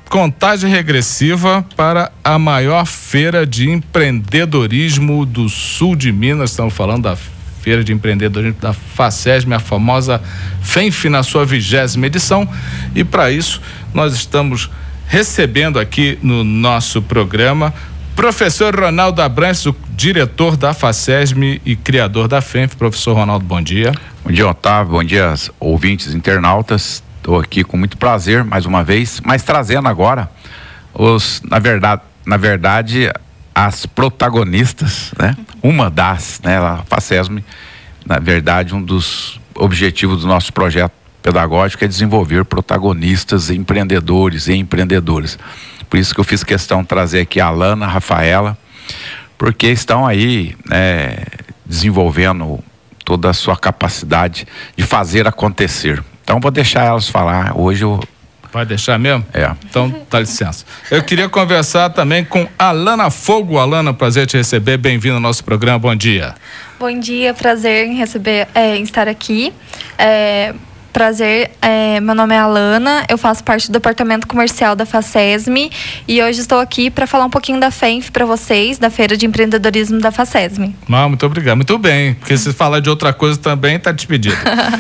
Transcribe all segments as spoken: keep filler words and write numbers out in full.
contagem regressiva para a maior feira de empreendedorismo do sul de Minas. Estamos falando da Feira de Empreendedorismo da FACESM, a famosa FENF, na sua vigésima edição. E para isso, nós estamos recebendo aqui no nosso programa professor Ronaldo Abrantes, o diretor da FACESM e criador da FENF. Professor Ronaldo, bom dia. Bom dia, Otávio. Bom dia, ouvintes internautas. Estou aqui com muito prazer, mais uma vez, mas trazendo agora os, na verdade, na verdade, as protagonistas, né? Uma das, né? A FACESM, na verdade, um dos objetivos do nosso projeto pedagógico é desenvolver protagonistas, empreendedores e empreendedoras. Por isso que eu fiz questão de trazer aqui a Alana, a Rafaela, porque estão aí, né, desenvolvendo toda a sua capacidade de fazer acontecer. Então vou deixar elas falar. Hoje eu... Vai deixar mesmo? É. Então, dá licença. Eu queria conversar também com Alana Fogo. Alana, prazer te receber. Bem-vindo ao nosso programa. Bom dia. Bom dia, prazer em receber, é, em estar aqui. É, prazer, é, meu nome é Alana, eu faço parte do departamento comercial da FACESM e hoje estou aqui para falar um pouquinho da FENF para vocês, da Feira de Empreendedorismo da FACESM. Ah, muito obrigado. Muito bem, porque se falar de outra coisa também está despedido.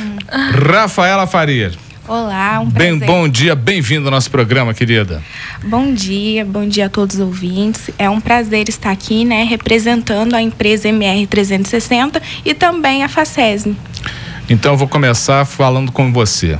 Rafaela Faria. Olá, um Bem, prazer. bom dia, bem-vindo ao nosso programa, querida. Bom dia, bom dia a todos os ouvintes. É um prazer estar aqui, né, representando a empresa M R trezentos e sessenta e também a FACESM. Então eu vou começar falando com você.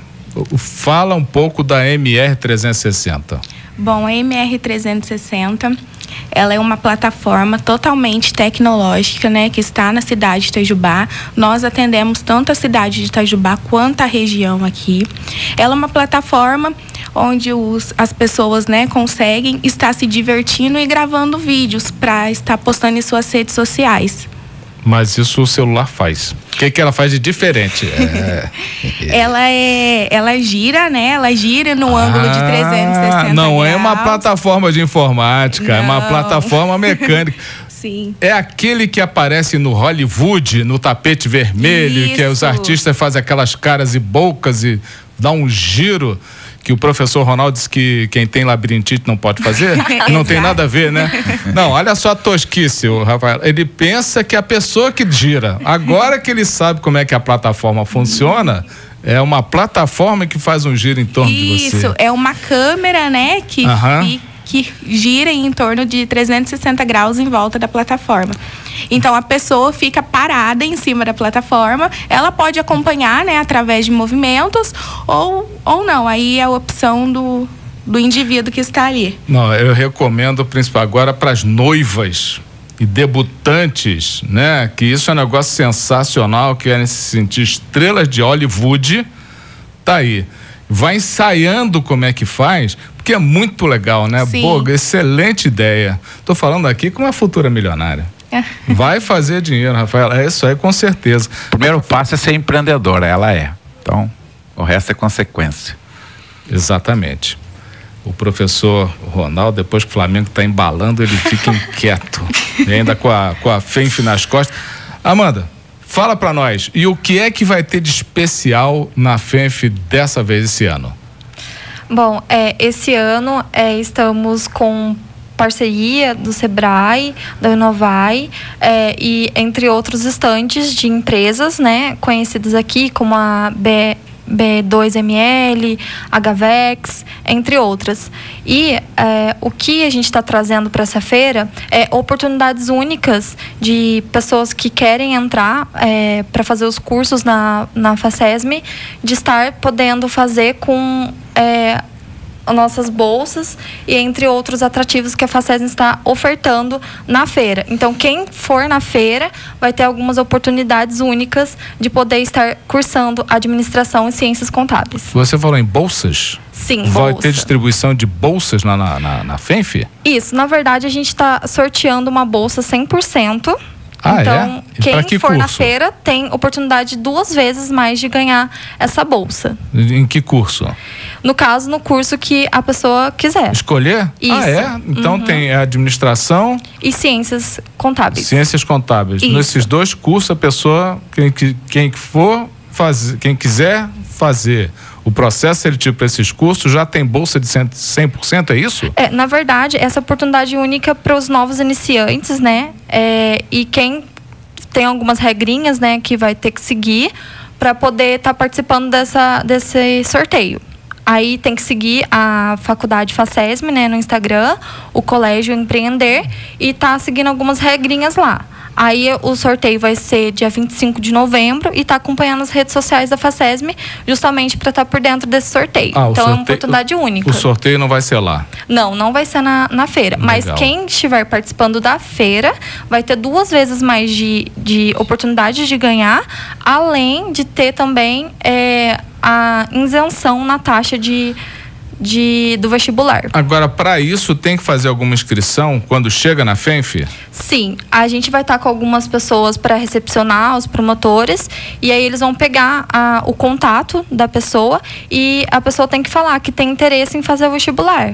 Fala um pouco da M R trezentos e sessenta. Bom, a M R trezentos e sessenta, ela é uma plataforma totalmente tecnológica, né, que está na cidade de Itajubá. Nós atendemos tanto a cidade de Itajubá quanto a região aqui. Ela é uma plataforma onde os, as pessoas, né, conseguem estar se divertindo e gravando vídeos para estar postando em suas redes sociais. Mas isso o celular faz. O que que ela faz de diferente? É... ela é, ela gira, né? Ela gira no ah, ângulo de trezentos e sessenta não graus. É uma plataforma de informática, não. É uma plataforma mecânica. Sim. É aquele que aparece no Hollywood, no tapete vermelho, isso. Que os artistas fazem aquelas caras e bocas e dá um giro, que o professor Ronaldo disse que quem tem labirintite não pode fazer? Não tem nada a ver, né? Não, olha só a tosquice, o Rafael. Ele pensa que a pessoa que gira, agora que ele sabe como é que a plataforma funciona, é uma plataforma que faz um giro em torno Isso, de você. Isso, é uma câmera, né, que Aham. fica que gira em torno de trezentos e sessenta graus em volta da plataforma. Então a pessoa fica parada em cima da plataforma, ela pode acompanhar, né, através de movimentos ou, ou não, aí é a opção do, do indivíduo que está ali. Não, eu recomendo, principalmente agora para as noivas e debutantes, né, que isso é um negócio sensacional, que é se sentir estrelas de Hollywood, tá aí. Vai ensaiando como é que faz, porque é muito legal, né? Sim. Boa, excelente ideia. Tô falando aqui com uma futura milionária. Vai fazer dinheiro, Rafael. É isso aí, com certeza. O primeiro passo é ser empreendedora, ela é. Então, o resto é consequência. Exatamente. O professor Ronaldo, depois que o Flamengo está embalando, ele fica inquieto. E ainda com a, com a FENF nas costas. Amanda, fala para nós, e o que é que vai ter de especial na FENF dessa vez, esse ano? Bom, é, esse ano é, estamos com parceria do Sebrae, da Inovai, é, e entre outros estandes de empresas, né, conhecidas aqui como a B... B dois M L, H Vex, entre outras. E é, o que a gente está trazendo para essa feira é oportunidades únicas de pessoas que querem entrar é, para fazer os cursos na, na FACESM, de estar podendo fazer com é, nossas bolsas e entre outros atrativos que a FACESM está ofertando na feira. Então, quem for na feira vai ter algumas oportunidades únicas de poder estar cursando administração e ciências contábeis. Você falou em bolsas? Sim, vai bolsa. ter distribuição de bolsas na, na, na, na FENF? Isso, na verdade a gente está sorteando uma bolsa cem por cento. Ah, então, é? quem que for curso? na feira tem oportunidade duas vezes mais de ganhar essa bolsa. Em que curso? No caso, no curso que a pessoa quiser. Escolher? Isso. Ah, é? Então Uhum. tem administração e ciências contábeis. Ciências contábeis. Isso. Nesses dois cursos, a pessoa, quem, quem for fazer, quem quiser fazer o processo seletivo para esses cursos já tem bolsa de cem por cento, é isso? É, na verdade, essa oportunidade única para os novos iniciantes, né? É, e quem tem algumas regrinhas, né, que vai ter que seguir para poder estar tá participando dessa, desse sorteio. Aí tem que seguir a faculdade Facesme, né, no Instagram, o Colégio Empreender, e tá seguindo algumas regrinhas lá. Aí o sorteio vai ser dia vinte e cinco de novembro e tá acompanhando as redes sociais da Facesme justamente para estar tá por dentro desse sorteio. Ah, então sorteio, é uma oportunidade única. O sorteio não vai ser lá? Não, não vai ser na, na feira. Legal. Mas quem estiver participando da feira vai ter duas vezes mais de, de oportunidades de ganhar, além de ter também é, a isenção na taxa de... De, do vestibular. Agora, para isso, tem que fazer alguma inscrição quando chega na FENF? Sim, a gente vai estar com algumas pessoas para recepcionar os promotores e aí eles vão pegar a, o contato da pessoa e a pessoa tem que falar que tem interesse em fazer o vestibular.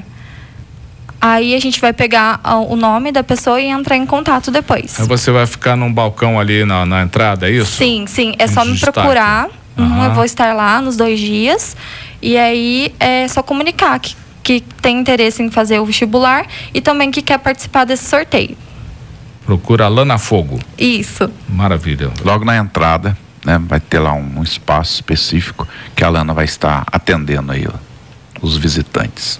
Aí a gente vai pegar o nome da pessoa e entrar em contato depois. Aí você vai ficar num balcão ali na, na entrada, é isso? Sim, sim. É só me procurar. Uhum, eu vou estar lá nos dois dias. E aí é só comunicar que, que tem interesse em fazer o vestibular e também que quer participar desse sorteio. Procura Lana Fogo. Isso. Maravilha. Logo na entrada, né, vai ter lá um, um espaço específico que a Lana vai estar atendendo aí, ó, os visitantes.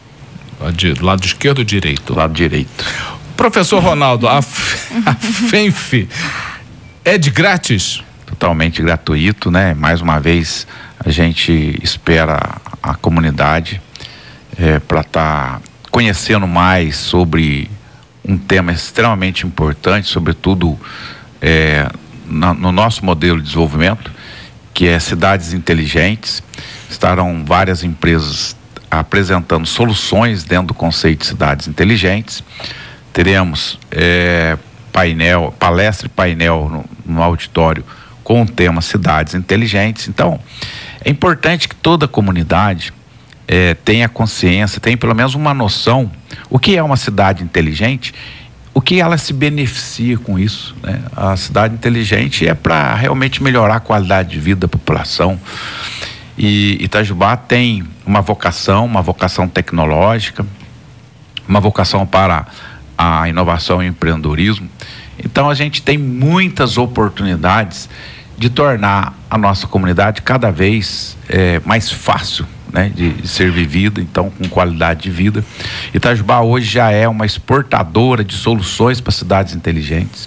Do lado esquerdo ou direito? Do lado direito. Professor Ronaldo, a, a FENF é de grátis? Totalmente gratuito, né? Mais uma vez, a gente espera a comunidade é, para estar tá conhecendo mais sobre um tema extremamente importante, sobretudo é, na, no nosso modelo de desenvolvimento, que é cidades inteligentes. Estarão várias empresas apresentando soluções dentro do conceito de cidades inteligentes. Teremos é, painel, palestra e painel no, no auditório com o tema cidades inteligentes. Então, é importante que toda a comunidade é, tenha consciência, tenha pelo menos uma noção o que é uma cidade inteligente, o que ela se beneficia com isso, né? A cidade inteligente é para realmente melhorar a qualidade de vida da população. E Itajubá tem uma vocação, uma vocação tecnológica, uma vocação para a inovação e empreendedorismo. Então a gente tem muitas oportunidades de tornar a nossa comunidade cada vez é, mais fácil, né, de, de ser vivida, então com qualidade de vida. Itajubá hoje já é uma exportadora de soluções para cidades inteligentes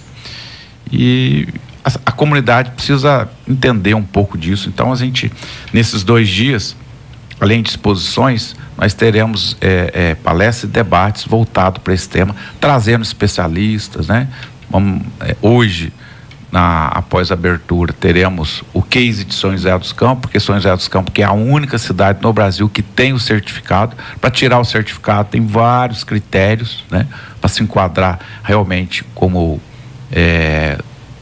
e a, a comunidade precisa entender um pouco disso. Então a gente, nesses dois dias, além de exposições, nós teremos é, é, palestras e debates voltados para esse tema, trazendo especialistas, né? Vamos, é, hoje, na, após a abertura, teremos o case de São José dos Campos, porque São José dos Campos que é a única cidade no Brasil que tem o certificado. Para tirar o certificado tem vários critérios, né, para se enquadrar realmente como é,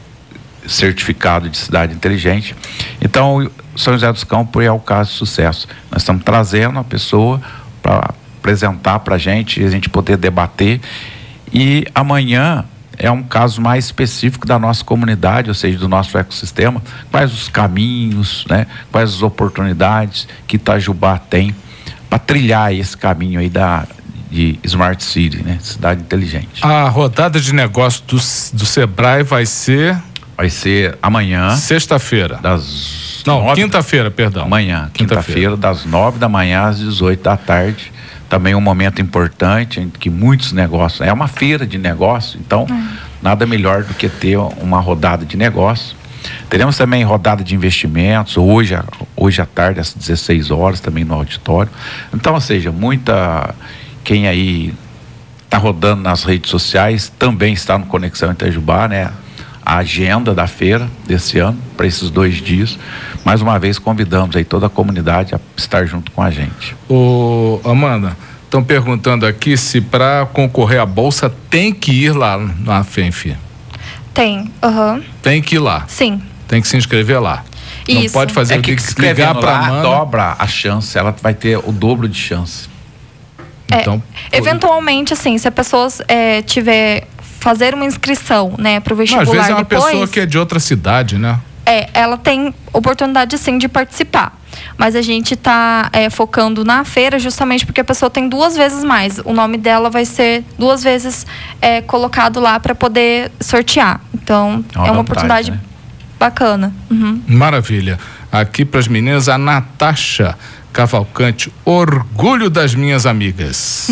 certificado de cidade inteligente. Então, São José dos Campos é o caso de sucesso. Nós estamos trazendo a pessoa para apresentar para a gente, a gente poder debater. E amanhã é um caso mais específico da nossa comunidade, ou seja, do nosso ecossistema. Quais os caminhos, né? Quais as oportunidades que Itajubá tem para trilhar esse caminho aí da, de Smart City, né? Cidade inteligente. A rodada de negócio do, do Sebrae vai ser... Vai ser amanhã. Sexta-feira. Das... Não, quinta-feira, perdão. Amanhã, quinta-feira, quinta das nove da manhã às dezoito da tarde. Também um momento importante em que muitos negócios, é uma feira de negócio, então hum. nada melhor do que ter uma rodada de negócio. Teremos também rodada de investimentos, hoje, hoje à tarde, às dezesseis horas, também no auditório. Então, ou seja, muita, quem aí está rodando nas redes sociais, também está no Conexão Itajubá, né? A agenda da feira desse ano, para esses dois dias. Mais uma vez convidamos aí toda a comunidade a estar junto com a gente. Ô, Amanda, estão perguntando aqui se para concorrer à bolsa tem que ir lá na FENF. Tem, aham. Uhum. Tem que ir lá. Sim. Tem que se inscrever lá. Isso. Não pode fazer é que, que ligar para Amanda, dobra a chance, ela vai ter o dobro de chance. É, então, eventualmente, assim, se a pessoa é, tiver fazer uma inscrição, né, para o vestibular depois... Não, às vezes é uma depois, pessoa que é de outra cidade, né? É, ela tem oportunidade, sim, de participar. mas a gente está é, focando na feira justamente porque a pessoa tem duas vezes mais. O nome dela vai ser duas vezes é, colocado lá para poder sortear. Então, é uma, é uma oportunidade, né? Bacana. Uhum. Maravilha. Aqui para as meninas, a Natasha Cavalcante, orgulho das minhas amigas.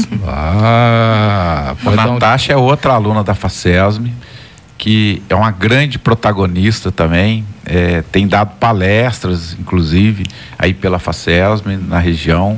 Ah, a Natasha um... é outra aluna da FACESM, que é uma grande protagonista também, é, tem dado palestras, inclusive, aí pela FACESM, na região.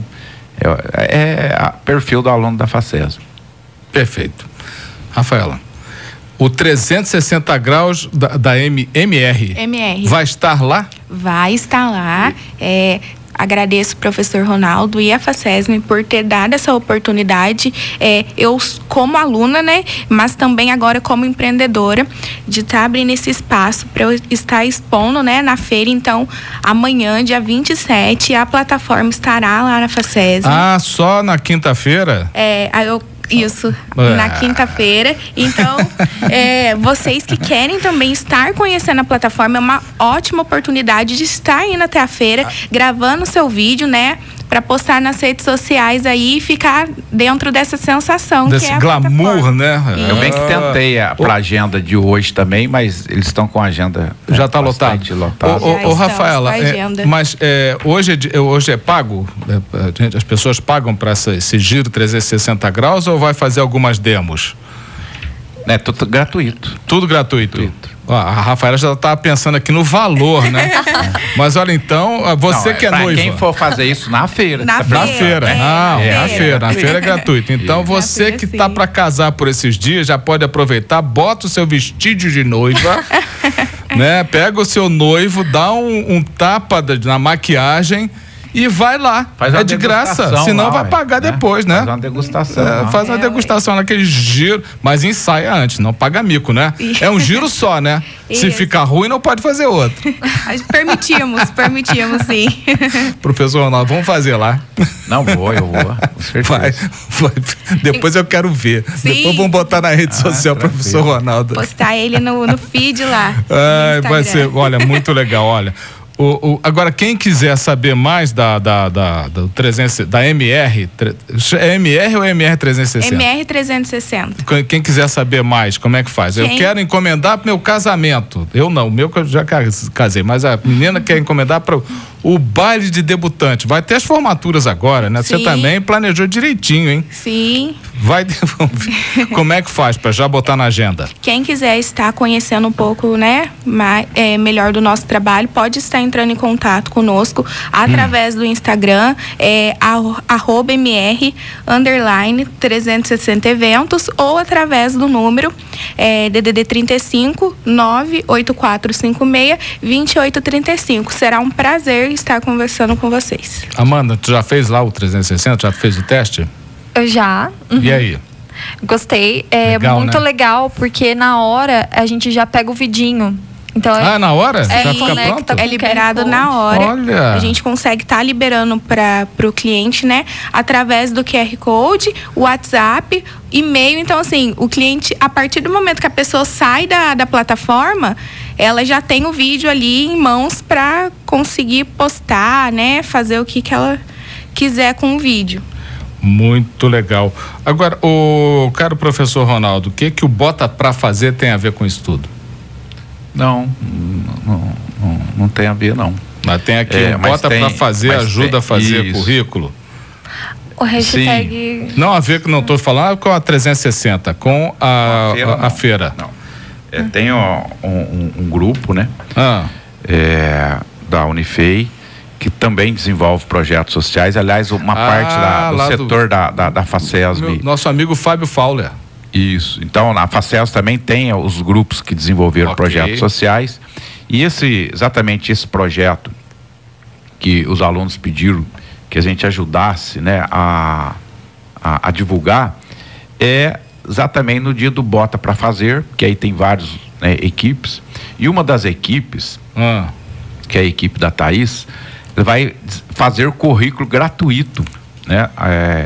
É, é a perfil do aluno da FACESM. Perfeito. Rafaela, o trezentos e sessenta graus da, da M, MR, MR vai estar lá? Vai estar lá. É, agradeço o professor Ronaldo e a FACESM por ter dado essa oportunidade. É, eu, como aluna, né, mas também agora como empreendedora, de estar tá abrindo esse espaço para eu estar expondo, né, na feira. Então, amanhã, dia vinte e sete, a plataforma estará lá na FACESM. Ah, só na quinta-feira? É, aí eu. Isso, na quinta-feira. Então, é, vocês que querem também estar conhecendo a plataforma, é uma ótima oportunidade de estar indo até a feira, gravando o seu vídeo, né? Para postar nas redes sociais aí e ficar dentro dessa sensação. Desse que é a glamour, né? Eu bem que tentei a, pra agenda de hoje também, mas eles estão com a agenda. Já está lotado. lotado. Ô, ô, Rafaela, é, mas é, hoje, é, hoje é pago? É, as pessoas pagam para esse giro trezentos e sessenta graus ou vai fazer algumas demos? É tudo gratuito. Tudo gratuito. gratuito. Ó, a Rafaela já está pensando aqui no valor, né? Mas olha, então, você não, que é noiva. Quem for fazer isso na feira. Na feira. Na feira. É, não, é, na feira. Na feira é gratuito. Então, você que está para casar por esses dias, já pode aproveitar, bota o seu vestido de noiva, né? Pega o seu noivo, dá um, um tapa na maquiagem e vai lá. Faz é de graça. Senão lá, vai pagar né? depois, né? Faz uma degustação. É, faz uma é, degustação ué. naquele giro, mas ensaia antes, não paga mico, né? É um giro só, né? Isso. Se ficar ruim, não pode fazer outro. Permitimos, permitimos, sim. Professor Ronaldo, vamos fazer lá. Não vou, eu vou. Com certeza. Vai, vai. Depois eu quero ver. Sim. Depois vamos botar na rede ah, social, tranquilo. Professor Ronaldo. Postar ele no, no feed lá. Ah, vai ser, olha, muito legal, olha. O, o, agora, quem quiser saber mais da, da, da, da, trezentos, da M R, é M R ou M R trezentos e sessenta? M R trezentos e sessenta. Quem quiser saber mais, como é que faz? Quem? Eu quero encomendar para meu casamento. Eu não, o meu que eu já casei, mas a menina quer encomendar para o baile de debutante. Vai ter as formaturas agora, né? Sim. Você também planejou direitinho, hein? Sim. Vai, como é que faz para já botar na agenda? Quem quiser estar conhecendo um pouco, né, mais, é, melhor do nosso trabalho, pode estar entrando em contato conosco através hum. do Instagram, é, arroba mr underline trezentos e sessenta eventos, ou através do número é, D D D trinta e cinco, nove oito quatro cinco seis, dois oito três cinco. Será um prazer estar conversando com vocês. Amanda, tu já fez lá o trezentos e sessenta? Já fez o teste? Eu já. Uhum. E aí? Gostei. É legal, muito né? legal, porque na hora a gente já pega o vidinho. Então, ah, na hora? É, já fica pronto? É liberado na hora. Olha. A gente consegue estar tá liberando para o cliente, né? Através do Q R Code, WhatsApp, e-mail. Então, assim, o cliente, a partir do momento que a pessoa sai da, da plataforma, ela já tem o vídeo ali em mãos para conseguir postar, né? Fazer o que, que ela quiser com o vídeo. Muito legal. Agora, o caro professor Ronaldo, o que que o Bota Pra Fazer tem a ver com isso tudo? Não, não, não, não tem a ver, não. Mas tem aqui, é, Bota tem, Pra Fazer, ajuda tem, a fazer isso. Currículo. O hashtag... Sim. Não a ver, que não estou falando com a trezentos e sessenta, com a, a feira. A, a feira. Não. É, tem ó, um, um grupo, né? Ah. É, da Unifei, que também desenvolve projetos sociais. Aliás, uma ah, parte da, do setor do, da, da, da FACESM. Meu, nosso amigo Fábio Fowler. Isso. Então, na FACESM também tem os grupos que desenvolveram okay. projetos sociais. E esse, exatamente esse projeto que os alunos pediram que a gente ajudasse, né, a, a, a divulgar, é exatamente no dia do Bota Pra Fazer, que aí tem várias né, equipes. E uma das equipes, ah. que é a equipe da Thaís, vai fazer o currículo gratuito, né? É,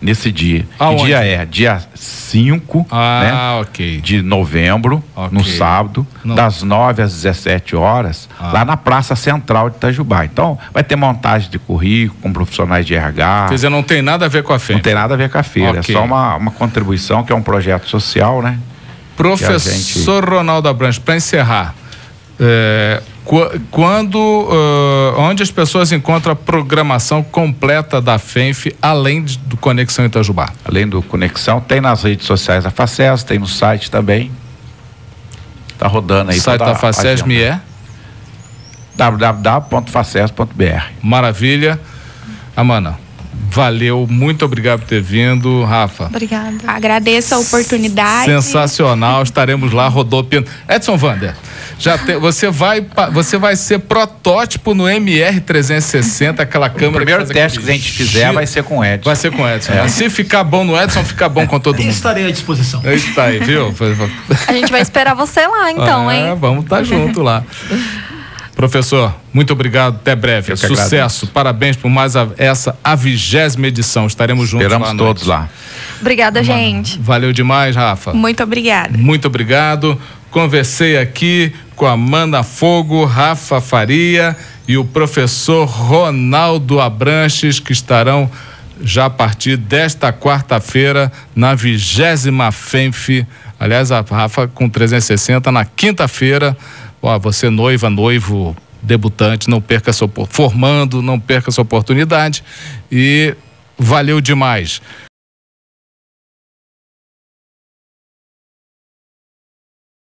nesse dia. Aonde? Que dia é? Dia cinco ah, né? ok. de novembro, okay. no sábado, Não. das nove às dezessete horas, ah. lá na Praça Central de Itajubá. Então, vai ter montagem de currículo com profissionais de R H. Quer dizer, não tem nada a ver com a feira. Não tem nada a ver com a feira, okay. é só uma, uma contribuição, que é um projeto social, né? Professor gente... Ronaldo Abranches, para encerrar, é, quando, uh, onde as pessoas encontram a programação completa da FENF, além de, do Conexão Itajubá? Além do Conexão, tem nas redes sociais da FACES, tem no site também. Está rodando aí. O site da FACESM é? w w w ponto faces ponto b r. Maravilha. Amanda, valeu, muito obrigado por ter vindo. Rafa. Obrigada. Agradeço a oportunidade. Sensacional, estaremos lá rodopiando. Edson Vander, já te, você, vai, você vai ser protótipo no M R trezentos e sessenta, aquela câmera. O primeiro que teste que a gente fizer giro. vai ser com o Edson. Vai ser com o Edson. É. Né? Se ficar bom no Edson, fica bom com todo mundo. Estarei à disposição. Está aí, viu? A gente vai esperar você lá, então, é, hein? Vamos estar junto lá. Professor, muito obrigado, até breve. Sucesso, agradeço. Parabéns por mais a, essa, a vigésima edição. Estaremos juntos lá. Esperamos todos lá. Obrigada, Mano, gente. Valeu demais, Rafa. Muito obrigada. Muito obrigado. Conversei aqui com a Amanda Fogo, Rafa Faria e o professor Ronaldo Abranches, que estarão já a partir desta quarta-feira na vigésima FENF. Aliás, a Rafa com trezentos e sessenta na quinta-feira. Ó, você noiva, noivo, debutante, não perca sua, formando, não perca essa oportunidade, e valeu demais.